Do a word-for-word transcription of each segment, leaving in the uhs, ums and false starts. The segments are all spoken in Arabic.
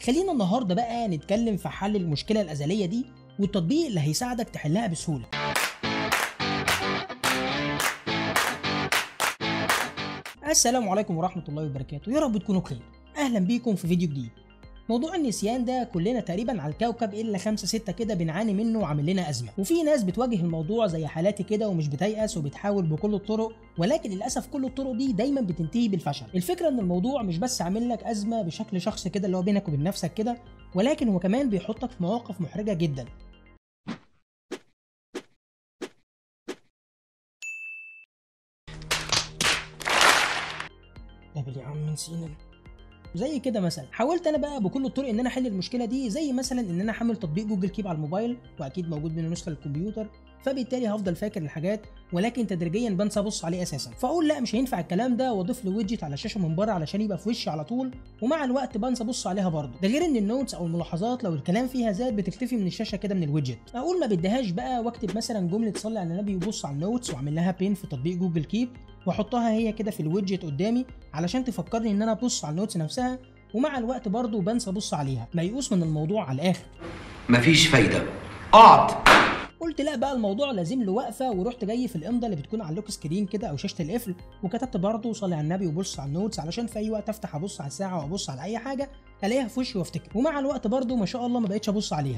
خلينا النهارده بقى نتكلم في حل المشكله الازليه دي والتطبيق اللي هيساعدك تحلها بسهوله. السلام عليكم ورحمه الله وبركاته، يا رب تكونوا بخير. اهلا بيكم في فيديو جديد. موضوع النسيان ده كلنا تقريبا على الكوكب الا خمسة ستة كده بنعاني منه وعامل لنا ازمه، وفي ناس بتواجه الموضوع زي حالاتي كده ومش بتيأس وبتحاول بكل الطرق، ولكن للاسف كل الطرق دي دايما بتنتهي بالفشل. الفكره ان الموضوع مش بس عامل لك ازمه بشكل شخصي كده اللي هو بينك وبين نفسك كده، ولكن هو كمان بيحطك في مواقف محرجه جدا. قبل يا عم نسينا زي كده. مثلا حاولت انا بقى بكل الطرق ان انا احل المشكله دي، زي مثلا ان انا احمل تطبيق جوجل كيب على الموبايل، واكيد موجود منه نسخه للكمبيوتر، فبالتالي هفضل فاكر الحاجات، ولكن تدريجيا بنسى ابص عليه اساسا. فاقول لا مش هينفع الكلام ده، واضيف له ويدجت على الشاشه من بره علشان يبقى في وشي على طول، ومع الوقت بنسى ابص عليها برضه. ده غير ان النوتس او الملاحظات لو الكلام فيها زاد بتختفي من الشاشه كده من الويدجت. اقول ما بديهاش بقى واكتب مثلا جمله صلي على النبي وبص على النوتس واعمل لها بين في تطبيق جوجل كيب، واحطها هي كده في الويدجت قدامي علشان تفكرني ان انا ابص على النوتس نفسها، ومع الوقت برضه بنسى ابص عليها. ميؤوس من الموضوع على الاخر، مفيش فايده، اقعد. قلت لا بقى الموضوع لازم له وقفه، ورحت جاي في الامضه اللي بتكون على اللوك سكرين كده او شاشه القفل، وكتبت برضه صلي على النبي وبص على النوتس علشان في اي وقت افتح ابص على الساعه وابص على اي حاجه الاقيها في وشي وافتكر. ومع الوقت برضه ما شاء الله ما بقتش ابص عليها.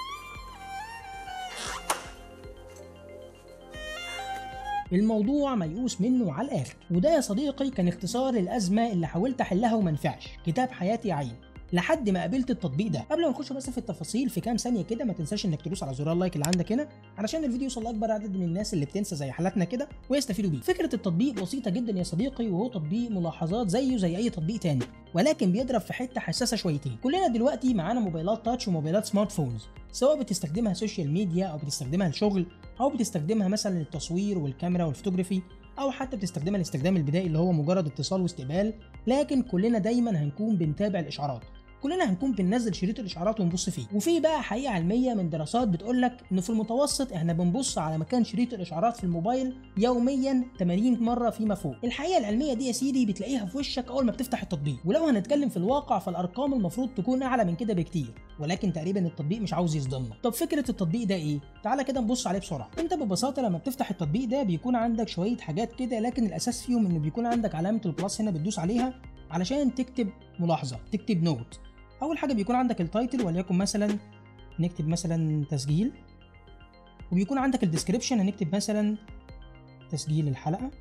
الموضوع ميؤوس منه على الاخر. وده يا صديقي كان اختصار الازمه اللي حاولت احلها وما نفعش. كتاب حياتي عين لحد ما قابلت التطبيق ده. قبل ما نخش بس في التفاصيل في كام ثانيه كده، ما تنساش انك تدوس على زرار اللايك اللي عندك هنا علشان الفيديو يوصل لاكبر عدد من الناس اللي بتنسى زي حالاتنا كده ويستفيدوا بيه. فكره التطبيق بسيطه جدا يا صديقي، وهو تطبيق ملاحظات زيه زي اي تطبيق تاني، ولكن بيضرب في حته حساسه شويتين. كلنا دلوقتي معانا موبايلات تاتش وموبايلات سمارت فونز، سواء بتستخدمها سوشيال ميديا او بتستخدمها لشغل او بتستخدمها مثلا للتصوير والكاميرا والفوتوغرافي، او حتى بتستخدمها الاستخدام البدائي اللي هو مجرد اتصال واستقبال. لكن كلنا دايما هنكون بنتابع الاشعارات، كلنا هنكون بننزل شريط الاشعارات ونبص فيه. وفي بقى حقيقه علميه من دراسات بتقول لك ان في المتوسط احنا بنبص على مكان شريط الاشعارات في الموبايل يوميا ثمانين مره فيما فوق. الحقيقه العلميه دي يا سيدي بتلاقيها في وشك اول ما بتفتح التطبيق، ولو هنتكلم في الواقع فالارقام المفروض تكون اعلى من كده بكتير، ولكن تقريبا التطبيق مش عاوز يصدمنا. طب فكره التطبيق ده ايه؟ تعالى كده نبص عليه بسرعه. انت ببساطه لما بتفتح التطبيق ده بيكون عندك شويه حاجات كده، لكن الاساس فيهم انه بيكون عندك علامه البلس هنا بتدوس عليها علشان تكتب ملاحظه، تكتب نوت. اول حاجه بيكون عندك التايتل، وليكن مثلا نكتب مثلا تسجيل، وبيكون عندك الديسكريبشن هنكتب مثلا تسجيل الحلقه،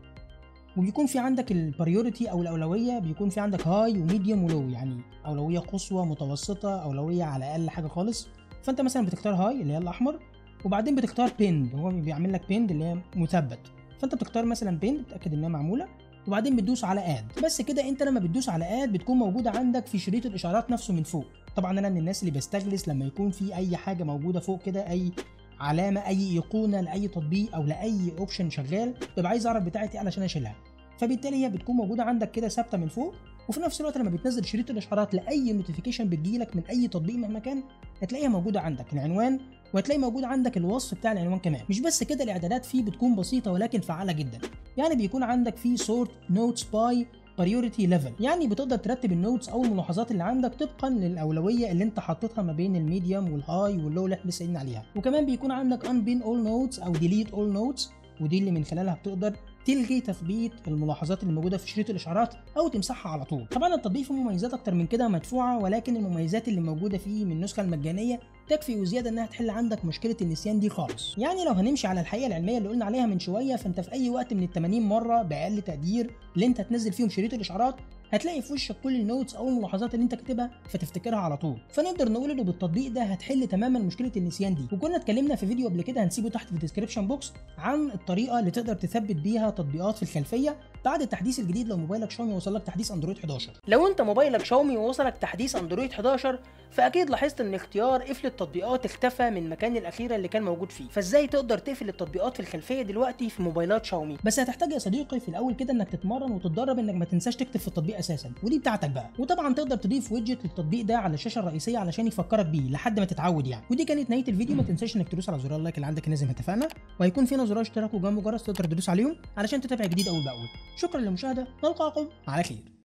وبيكون في عندك البريوريتي او الاولويه، بيكون في عندك هاي وميديوم ولو، يعني اولويه قصوى متوسطه اولويه على اقل حاجه خالص. فانت مثلا بتختار هاي اللي هي الاحمر، وبعدين بتختار بيند، هو بيعمل لك بيند اللي هي مثبت، فانت بتختار مثلا بيند تتاكد انها معموله، وبعدين بتدوس على اد. بس كده انت لما بتدوس على اد بتكون موجوده عندك في شريط الاشعارات نفسه من فوق. طبعا انا من الناس اللي بستغلس لما يكون في اي حاجه موجوده فوق كده، اي علامه اي ايقونه لاي تطبيق او لاي اوبشن شغال، ببقى عايز اعرف بتاعتي علشان اشيلها، فبالتالي هي بتكون موجوده عندك كده ثابته من فوق. وفي نفس الوقت لما بتنزل شريط الاشعارات لاي نوتيفيكيشن بتجيلك من اي تطبيق مهما كان، هتلاقيها موجوده عندك العنوان، وهتلاقي موجود عندك الوصف بتاع العنوان كمان. مش بس كده، الاعدادات فيه بتكون بسيطه ولكن فعاله جدا. يعني بيكون عندك فيه سورت نوتس باي بريوريتي ليفل، يعني بتقدر ترتب النوتس او الملاحظات اللي عندك طبقا للاولويه اللي انت حاططها ما بين الميديوم والهاي واللو اللي احنا لسه قايلين عليها. وكمان بيكون عندك unpin all notes او delete all notes، ودي اللي من خلالها بتقدر تلغي تثبيت الملاحظات اللي موجوده في شريط الاشعارات او تمسحها على طول. طبعا التطبيق فيه مميزات اكتر من كده مدفوعه، ولكن المميزات اللي موجوده فيه من النسخه المجانيه تكفي وزياده انها تحل عندك مشكله النسيان دي خالص. يعني لو هنمشي على الحقيقه العلميه اللي قلنا عليها من شويه، فانت في اي وقت من ال ثمانين مره باقل تقدير اللي انت هتنزل فيهم شريط الاشعارات هتلاقي في وشك كل النوتس او الملاحظات اللي انت كاتبها فتفتكرها على طول. فنقدر نقول انه بالتطبيق ده هتحل تماما مشكله النسيان دي. وكنا اتكلمنا في فيديو قبل كده هنسيبه تحت في الديسكربشن بوكس عن الطريقه اللي تقدر تثبت بيها تطبيقات في الخلفيه بعد التحديث الجديد لو موبايلك شاومي وصلك تحديث اندرويد حداشر. لو انت موبايلك شاومي ووصلك تحديث اندرويد حداشر فاكيد لاحظت ان اختيار قفل التطبيقات اختفى من مكان الاخيره اللي كان موجود فيه. فازاي تقدر تقفل التطبيقات في الخلفيه دلوقتي في موبايلات شاومي؟ بس هتحتاج يا صديقي في الاول كده انك تتمرن وتتدرب انك ما تنساش تكتب في التطبيق اساسا، ودي بتاعتك بقى. وطبعا تقدر تضيف ويدجت للتطبيق ده على الشاشه الرئيسيه علشان يفكرك بيه لحد ما تتعود يعني. ودي كانت نهايه الفيديو. ما تنساش انك تدوس على زرار اللايك اللي عندك هنا زي ما اتفقنا، وهيكون فينا زرار اشتراك وجنبه جرس تقدر تدوس عليهم علشان تتابع جديد اول باول. شكرا للمشاهده، نلقاكم على خير.